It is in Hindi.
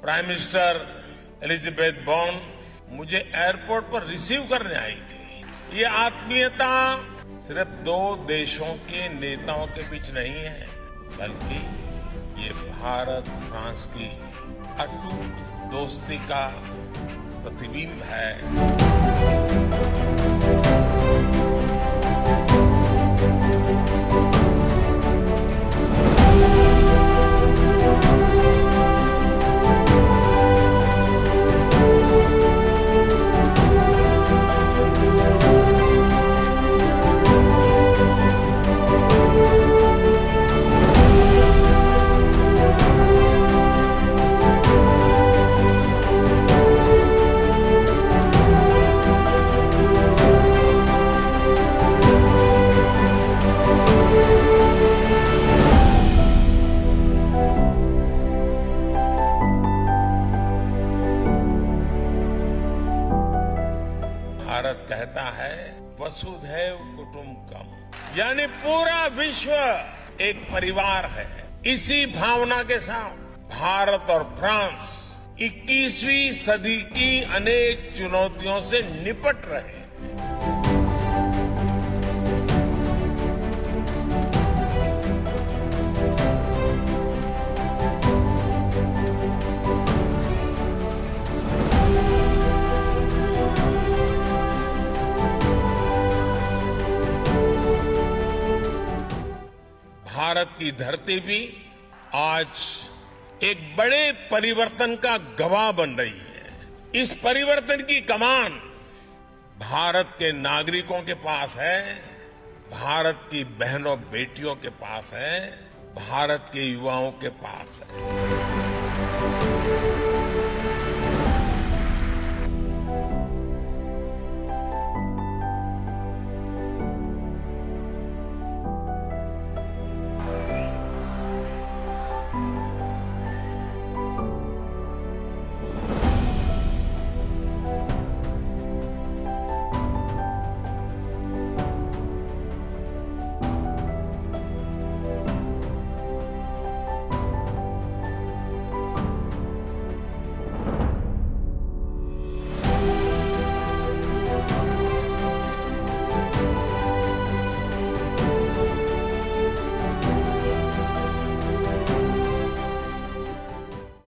प्राइम मिनिस्टर एलिजाबेथ बॉर्न मुझे एयरपोर्ट पर रिसीव करने आई थी। ये आत्मीयता सिर्फ दो देशों के नेताओं के बीच नहीं है, बल्कि ये भारत फ्रांस की अटूट दोस्ती का प्रतिबिंब है। भारत कहता है वसुधैव कुटुंबकम, यानी पूरा विश्व एक परिवार है। इसी भावना के साथ भारत और फ्रांस 21वीं सदी की अनेक चुनौतियों से निपट रहे हैं। भारत की धरती भी आज एक बड़े परिवर्तन का गवाह बन रही है। इस परिवर्तन की कमान भारत के नागरिकों के पास है, भारत की बहनों बेटियों के पास है, भारत के युवाओं के पास है।